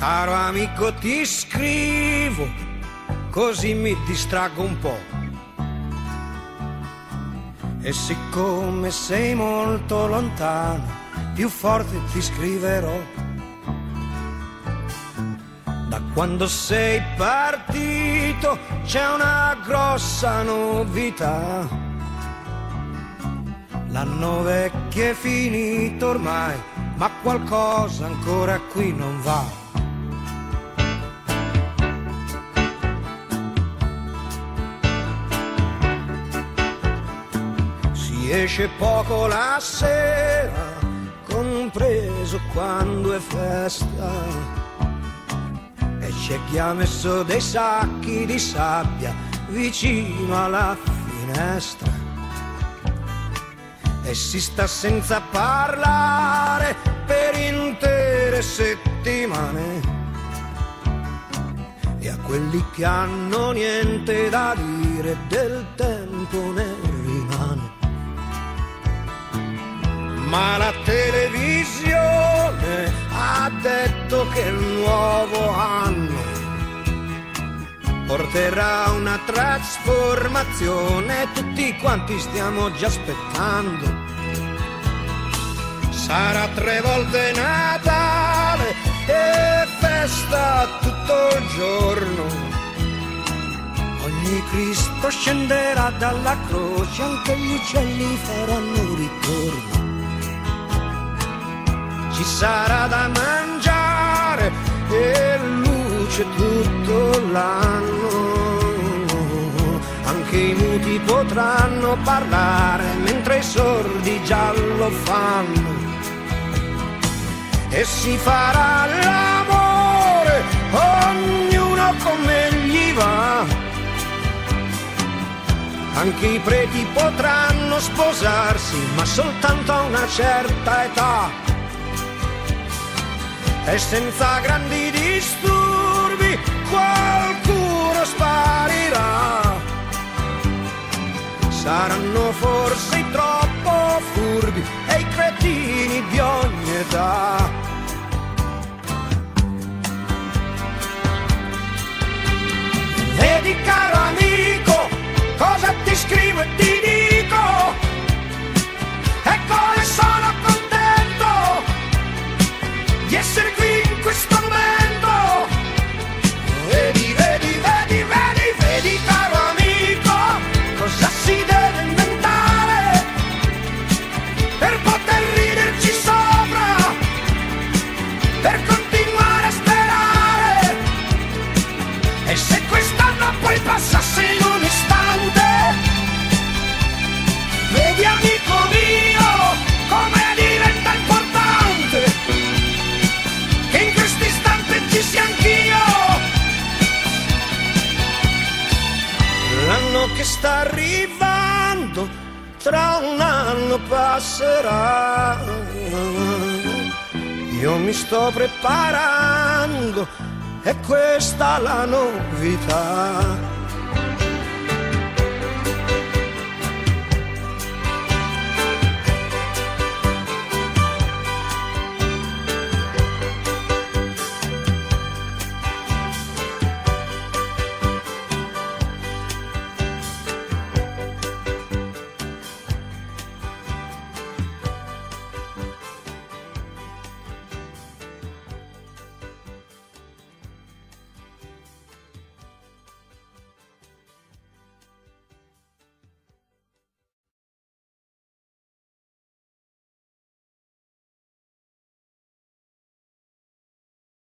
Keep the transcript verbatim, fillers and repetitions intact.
Caro amico, ti scrivo, così mi distraggo un po'. E siccome sei molto lontano, più forte ti scriverò. Da quando sei partito c'è una grossa novità. L'anno vecchio è finito ormai, ma qualcosa ancora qui non va. Si esce poco la sera, compreso quando è festa, e c'è chi ha messo dei sacchi di sabbia vicino alla finestra. E si sta senza parlare per intere settimane. E a quelli che hanno niente da dire del tempo ne rimane. Ma la televisione ha detto che il nuovo anno porterà una trasformazione, tutti quanti stiamo già aspettando. Sarà tre volte Natale e festa tutto il giorno. Ogni Cristo scenderà dalla croce, anche gli uccelli faranno ritorno. Ci sarà da mangiare e luce tutto l'anno. Anche i muti potranno parlare mentre i sordi già lo fanno. E si farà l'amore, ognuno come gli va. Anche i preti potranno sposarsi, ma soltanto a una certa età. E senza grandi disturbi qualcuno sparirà. Saranno forse i troppo furbi e i cretini di ogni età. Vedi caro amico, cosa ti scrivo e ti dico. E come sono contento di essere qui in questo momento. Vedi, vedi, vedi, vedi, vedi caro amico, cosa si deve inventare per poter riderci sopra, per continuare a sperare. E se quest'anno poi passasse in un istante, vedi amico mio come diventa importante che in questo istante ci sia anch'io. L'anno che sta arrivando tra un anno passerà. Io mi sto preparando, è questa la novità.